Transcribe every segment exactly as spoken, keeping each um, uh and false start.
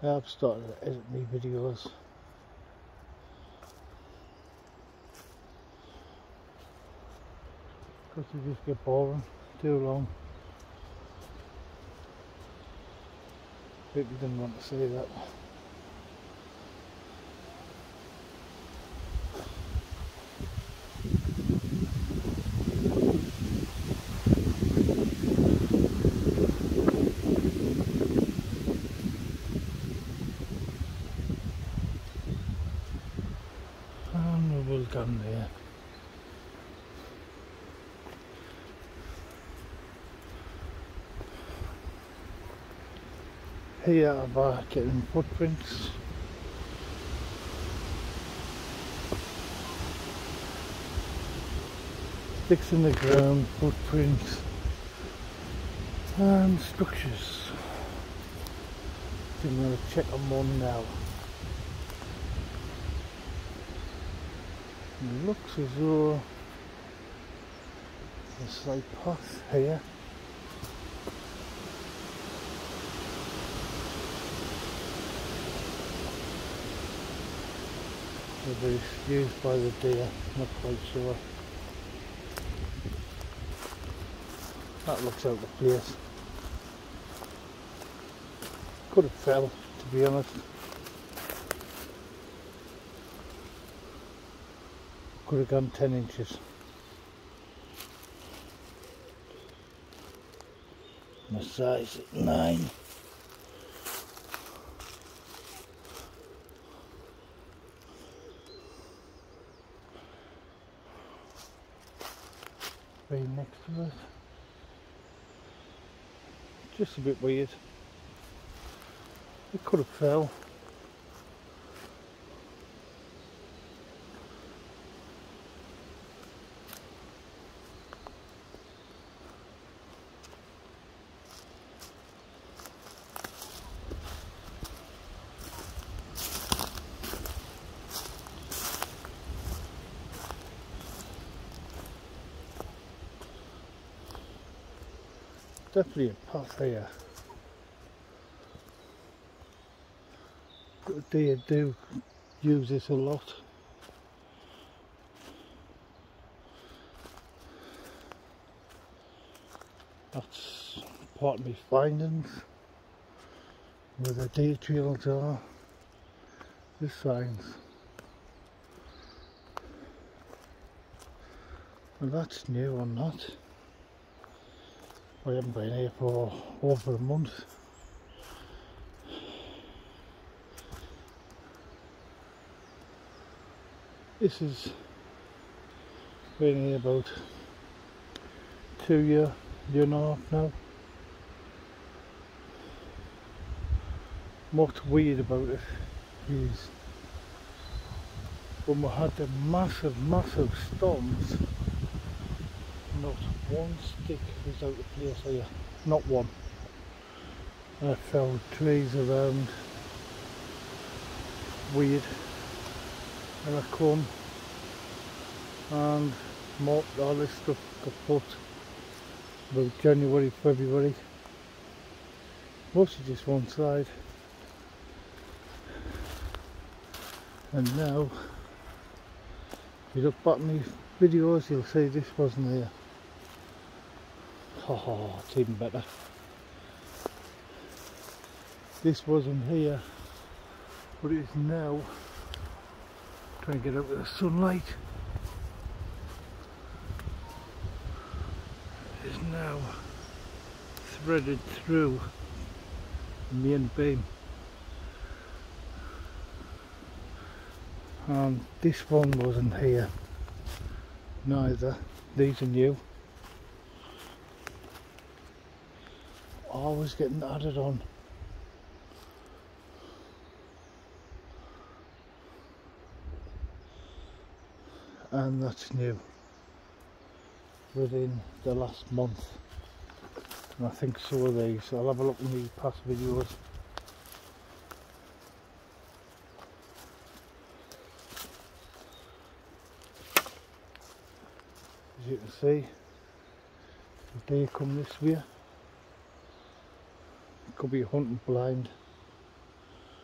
I've started to edit my videos. Because they just get boring too long. People didn't want to see that. And we will come there. Here are getting footprints. Sticks in the ground, footprints and structures. I'm going to check on one now. It looks as though there's a slight path here. Whether it's used by the deer, not quite sure. That looks out of place. Could have fell, to be honest. Could have gone ten inches. My size is nine. Right next to it. Just a bit weird. It could have fell. Definitely a path here. But they do use this a lot. That's part of my findings. Where the deer trails are. The signs. Well, that's new or not. I haven't been here for over a month. This has been here about two year, year and a half now. What's weird about it is when we had the massive, massive storms, not one stick was out of place here, not one. I found trees around, weird, and I come and mopped all this stuff got put about January, February, mostly just one side, and now if you look back at my videos you'll see this wasn't there. Oh, it's even better. This wasn't here, but it is now. Trying to get out of the sunlight. It is now threaded through the main beam. And this one wasn't here. Neither. These are new. Always getting added on. And that's new within the last month, and I think so are these. I'll have a look in the past videos. As you can see, the deer come this way. It could be hunting blind.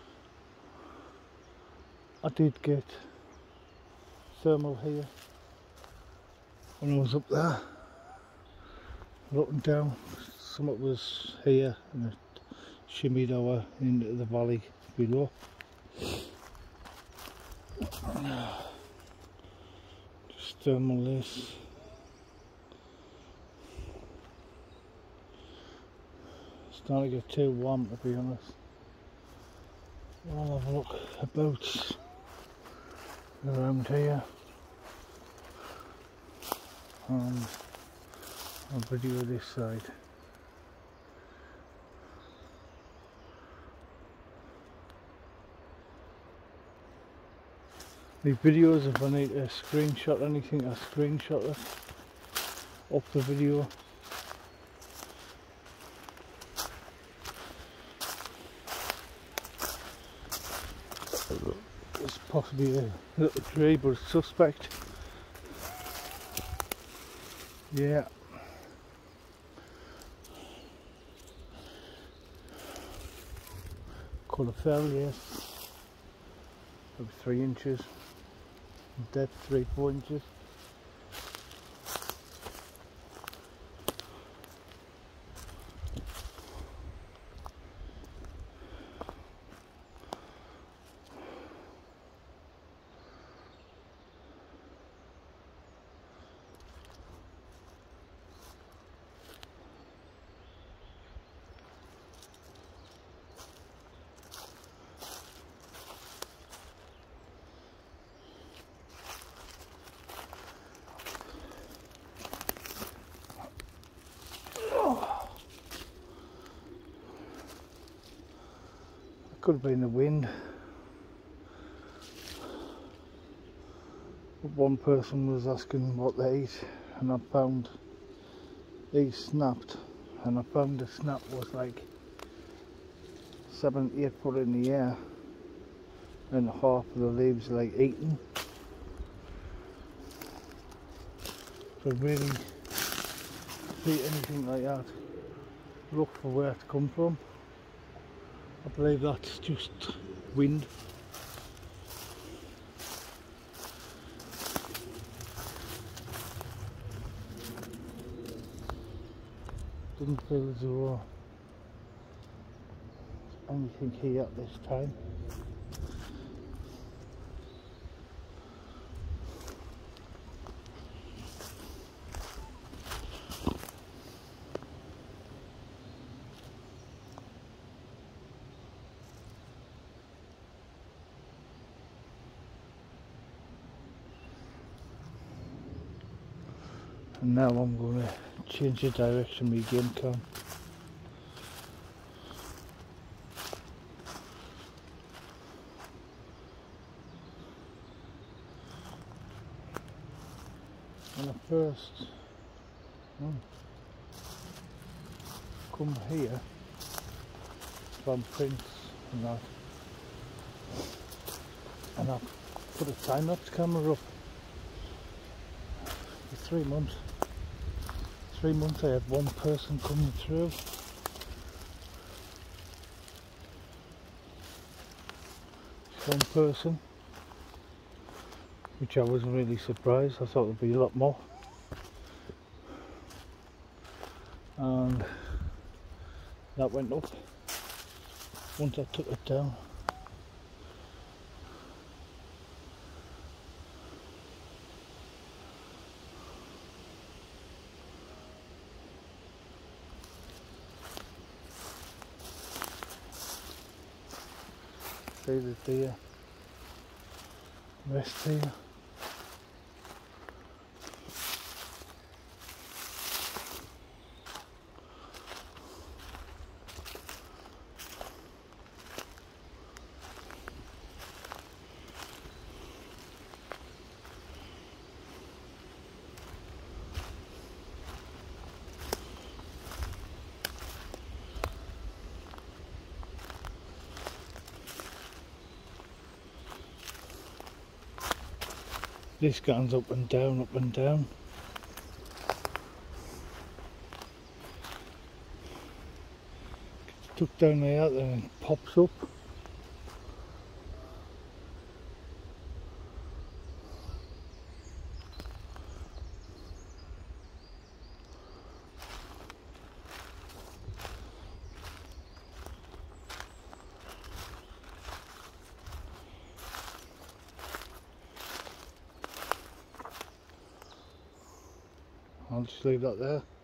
I did get thermal here when I was up there looking down. Some of it was here and it shimmied over into the valley below. Just thermal this. It's starting to get too warm, to be honest. I'll have a look about around here and I'll video this side. These videos, if I need to screenshot anything, I screenshot it up the video. It's possibly a little tree, but it's suspect. Yeah. Colour fell, yes. Maybe three inches. Depth three, four inches. Could have been the wind. But one person was asking what they eat, and I found these snapped, and I found the snap was like seven, eight foot in the air, and half of the leaves are like eaten. So really, see anything like that, look for where it come from. I believe that's just wind. Didn't feel as though there's anything here at this time. And now I'm going to change the direction of my game cam. When I first oh, come here from Prince and that, and I've put a time-lapse camera up for three months. Three months I had one person coming through. One person, which I was really surprised. I thought there'd be a lot more. And that went up once I took it down. See the deer rest here. This goes up and down, up and down. Gets tucked down there and it pops up. I'll just leave that there.